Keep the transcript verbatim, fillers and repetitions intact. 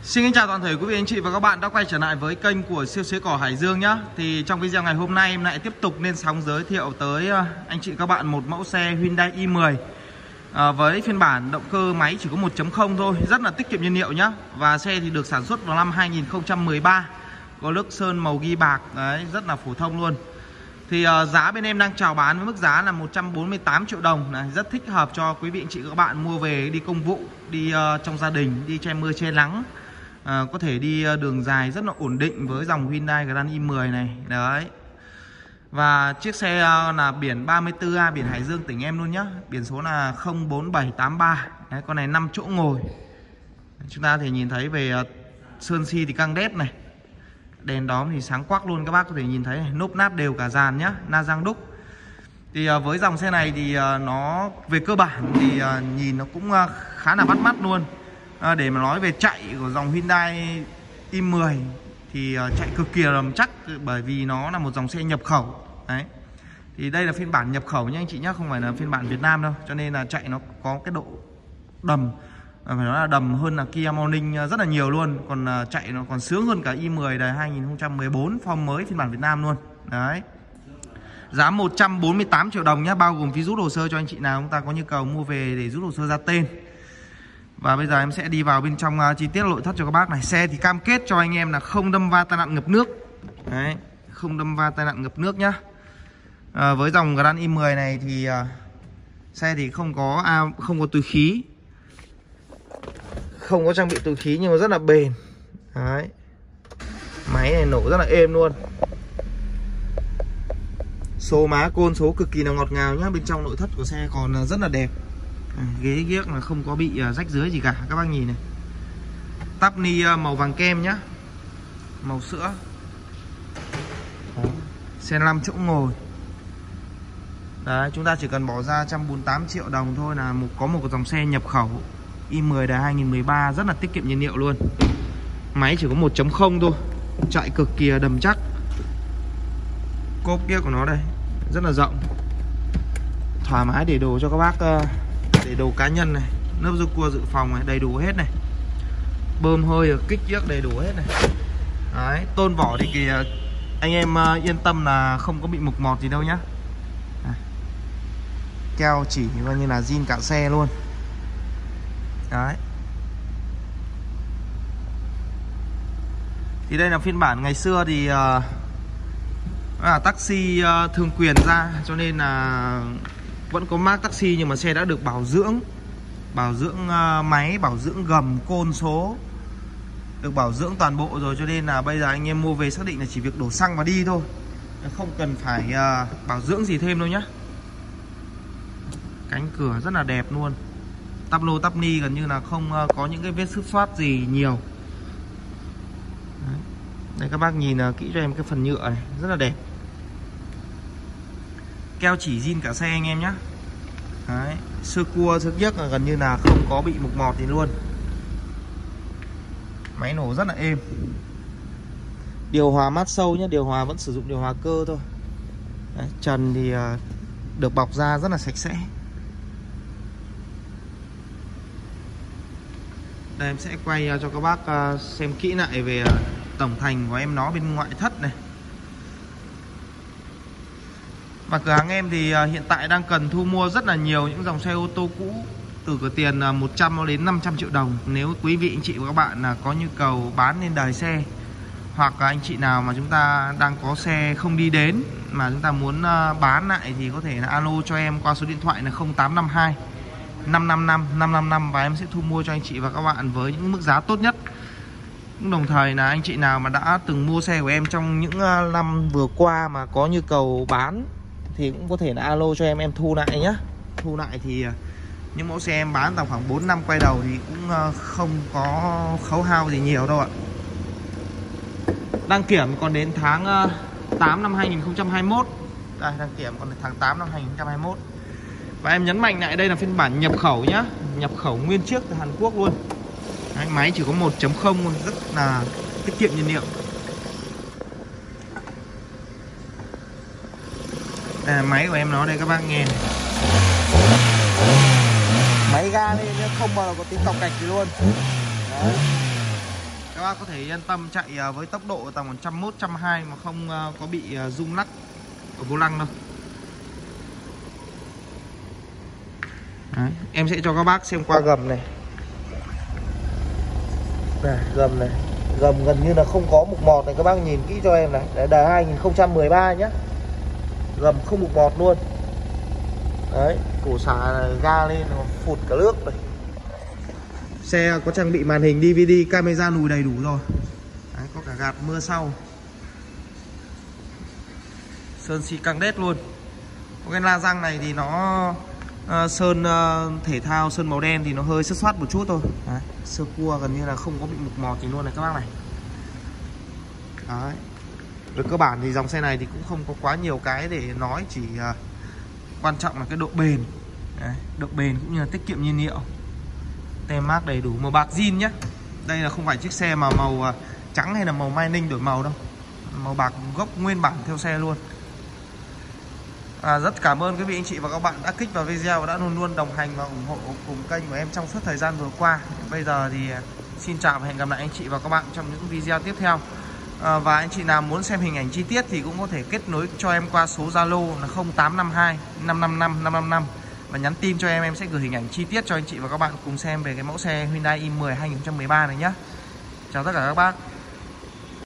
Xin kính chào toàn thể quý vị anh chị và các bạn đã quay trở lại với kênh của siêu xe cỏ Hải Dương nhá. Thì trong video ngày hôm nay em lại tiếp tục lên sóng giới thiệu tới anh chị các bạn một mẫu xe Hyundai i mười à, với phiên bản động cơ máy chỉ có một chấm không thôi, rất là tiết kiệm nhiên liệu nhá. Và xe thì được sản xuất vào năm hai nghìn không trăm mười ba, có lớp sơn màu ghi bạc đấy, rất là phổ thông luôn. Thì uh, giá bên em đang chào bán với mức giá là một trăm bốn mươi tám triệu đồng này, rất thích hợp cho quý vị anh chị các bạn mua về đi công vụ, đi uh, trong gia đình, đi che mưa che nắng. À, có thể đi đường dài rất là ổn định với dòng Hyundai Grand i mười này. Đấy. Và chiếc xe là biển ba mươi tư A, biển Hải Dương tỉnh em luôn nhá. Biển số là không bốn bảy tám ba. Đấy, con này năm chỗ ngồi. Chúng ta thể nhìn thấy về sơn xi thì căng đét này. Đèn đóm thì sáng quắc luôn, các bác có thể nhìn thấy này. Nốp nát đều cả dàn nhá, na răng đúc. Thì với dòng xe này thì nó về cơ bản thì nhìn nó cũng khá là bắt mắt luôn. À, để mà nói về chạy của dòng Hyundai i mười thì uh, chạy cực kỳ là chắc, bởi vì nó là một dòng xe nhập khẩu. Đấy. Thì đây là phiên bản nhập khẩu nha anh chị nhé, không phải là phiên bản Việt Nam đâu. Cho nên là chạy nó có cái độ đầm, phải nói là đầm hơn là Kia Morning rất là nhiều luôn. Còn uh, chạy nó còn sướng hơn cả i mười đời hai nghìn không trăm mười bốn form mới phiên bản Việt Nam luôn. Đấy. Giá một trăm bốn mươi tám triệu đồng nhé, bao gồm phí rút hồ sơ cho anh chị nào chúng ta có nhu cầu mua về để rút hồ sơ ra tên. Và bây giờ em sẽ đi vào bên trong uh, chi tiết nội thất cho các bác này. Xe thì cam kết cho anh em là không đâm va tai nạn ngập nước. Đấy, không đâm va tai nạn ngập nước nhá. À, với dòng Grand i mười này thì uh, xe thì không có à, không có túi khí, không có trang bị túi khí nhưng mà rất là bền. Đấy. Máy này nổ rất là êm luôn. Số má côn số cực kỳ là ngọt ngào nhá. Bên trong nội thất của xe còn rất là đẹp. Ghế ghiếc là không có bị rách dưới gì cả, các bác nhìn này. Tắp ni màu vàng kem nhá, màu sữa. Xe năm chỗ ngồi. Đấy, chúng ta chỉ cần bỏ ra một trăm bốn mươi tám triệu đồng thôi là một có một dòng xe nhập khẩu i mười đời hai nghìn không trăm mười ba, rất là tiết kiệm nhiên liệu luôn. Máy chỉ có một chấm không thôi, chạy cực kỳ đầm chắc. Cốp kia của nó đây rất là rộng, thoải mái để đồ cho các bác, để đồ cá nhân này, nớp rô cua dự phòng này, đầy đủ hết này. Bơm hơi, kích chiếc đầy đủ hết này. Đấy, tôn vỏ thì kìa, anh em yên tâm là không có bị mục mọt gì đâu nhá. Đấy. Keo chỉ coi như là zin cả xe luôn. Đấy. Thì đây là phiên bản ngày xưa thì uh, à, taxi uh, thương quyền ra, cho nên là vẫn có mác taxi nhưng mà xe đã được bảo dưỡng, bảo dưỡng uh, máy, bảo dưỡng gầm, côn số, được bảo dưỡng toàn bộ rồi. Cho nên là bây giờ anh em mua về xác định là chỉ việc đổ xăng và đi thôi, không cần phải uh, bảo dưỡng gì thêm đâu nhá. Cánh cửa rất là đẹp luôn, tắp lô tắp ni gần như là không uh, có những cái vết xước xoát gì nhiều. Đấy. Đây các bác nhìn uh, kỹ cho em cái phần nhựa này, rất là đẹp. Keo chỉ zin cả xe anh em nhé. Đấy, sơ cua sơ kiếc là gần như là không có bị mục mọt gì luôn. Máy nổ rất là êm. Điều hòa mát sâu nhé, điều hòa vẫn sử dụng điều hòa cơ thôi. Đấy, trần thì uh, được bọc da rất là sạch sẽ. Đây em sẽ quay uh, cho các bác uh, xem kỹ lại về uh, tổng thành của em nó bên ngoại thất này. Và cửa hàng em thì hiện tại đang cần thu mua rất là nhiều những dòng xe ô tô cũ, từ cửa tiền một trăm đến năm trăm triệu đồng. Nếu quý vị anh chị và các bạn có nhu cầu bán lên đời xe, hoặc anh chị nào mà chúng ta đang có xe không đi đến mà chúng ta muốn bán lại thì có thể là alo cho em qua số điện thoại là không tám năm hai năm năm năm năm năm năm và em sẽ thu mua cho anh chị và các bạn với những mức giá tốt nhất. Đồng thời là anh chị nào mà đã từng mua xe của em trong những năm vừa qua mà có nhu cầu bán thì cũng có thể là alo cho em, em thu lại nhá. Thu lại thì những mẫu xe em bán tầm khoảng bốn năm quay đầu thì cũng không có khấu hao gì nhiều đâu ạ. Đăng kiểm còn đến tháng tám năm hai nghìn không trăm hai mươi mốt. Đây, đăng kiểm còn đến tháng tám năm hai nghìn không trăm hai mươi mốt. Và em nhấn mạnh lại đây là phiên bản nhập khẩu nhá, nhập khẩu nguyên chiếc từ Hàn Quốc luôn. Đấy, máy chỉ có một chấm không thôi, rất là tiết kiệm nhiên liệu. Đây là máy của em nó đây các bác nghe này. Máy ga lên không bao giờ có tiếng cọc cạch gì luôn. Đấy. Các bác có thể yên tâm chạy với tốc độ tầm một trăm mốt, một trăm hai mươi mà không có bị rung lắc ở vô lăng đâu. Đấy, em sẽ cho các bác xem qua gầm này. Này, gầm này, gầm gần như là không có mục mọt này, các bác nhìn kỹ cho em này. Đấy, đời hai không một ba nhá. Gầm không mục mọt luôn. Đấy, cổ xả ga lên nó phụt cả nước này. Xe có trang bị màn hình đê vê đê, camera lùi đầy đủ rồi. Đấy, có cả gạt mưa sau. Sơn xi căng đét luôn. Cái la răng này thì nó uh, sơn uh, thể thao, sơn màu đen thì nó hơi sứt soát một chút thôi. Đấy, sơ cua gần như là không có bị mục mọt gì luôn này các bác này. Đấy. Về cơ bản thì dòng xe này thì cũng không có quá nhiều cái để nói, chỉ uh, quan trọng là cái độ bền. Đấy, độ bền cũng như là tiết kiệm nhiên liệu. Tem mác đầy đủ, màu bạc zin nhé. Đây là không phải chiếc xe mà màu uh, trắng hay là màu mining đổi màu đâu. Màu bạc gốc nguyên bản theo xe luôn. À, rất cảm ơn quý vị anh chị và các bạn đã kích vào video và đã luôn luôn đồng hành và ủng hộ cùng kênh của em trong suốt thời gian vừa qua. Bây giờ thì xin chào và hẹn gặp lại anh chị và các bạn trong những video tiếp theo. À, và anh chị nào muốn xem hình ảnh chi tiết thì cũng có thể kết nối cho em qua số Zalo là không tám năm hai năm năm năm năm năm năm và nhắn tin cho em, em sẽ gửi hình ảnh chi tiết cho anh chị và các bạn cùng xem về cái mẫu xe Hyundai i mười hai không một ba này nhé. Chào tất cả các bác.